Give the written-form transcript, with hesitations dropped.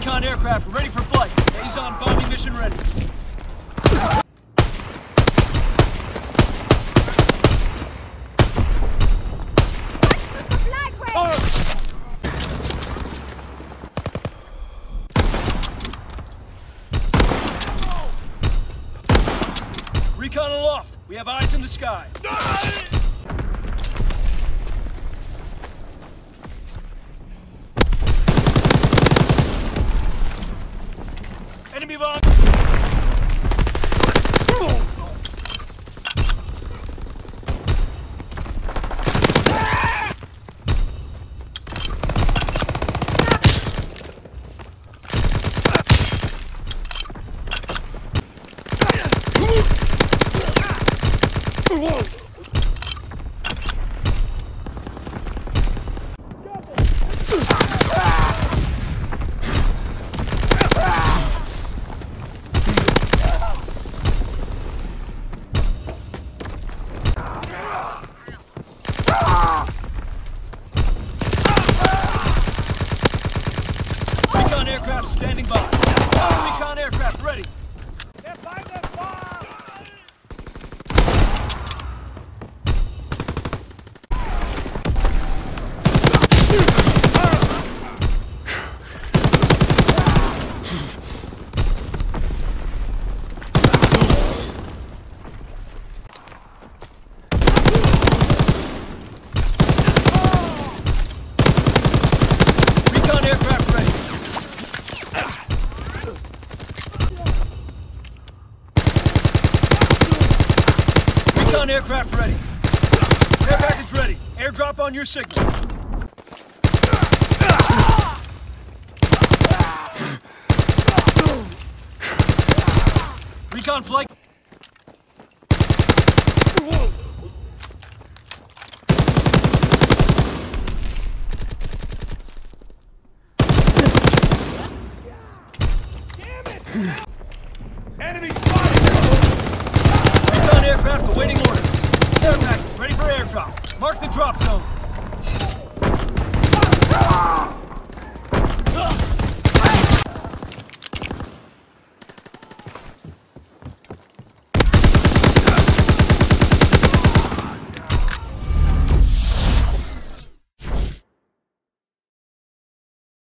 Recon aircraft ready for flight. Azon bombing mission ready. Recon aloft. We have eyes in the sky. Enemy bomb. Recon aircraft standing by. Recon aircraft ready. Recon aircraft ready. Recon aircraft ready. Air package ready. Airdrop on your signal. Recon flight. Enemy spotted! Recon aircraft awaiting orders. Air package ready for airdrop. Mark the drop zone.